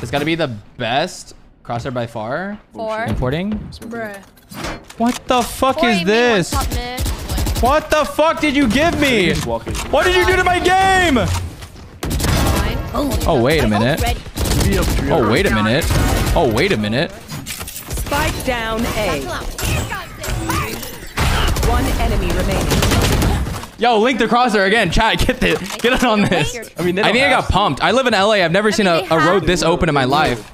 It's got to be the best crosshair by far. 4. Importing. Bruh. What the fuck 4 is A, this? top mid. What the fuck did you give me? What did you do to my game? Oh, wait a minute. Oh, wait a minute. Oh, wait a minute. Spike down A. One enemy remaining. Yo, link the crosshair again. Chat, get it on this. I mean, I think I got pumped. I live in LA. I've never seen a road this open in my life.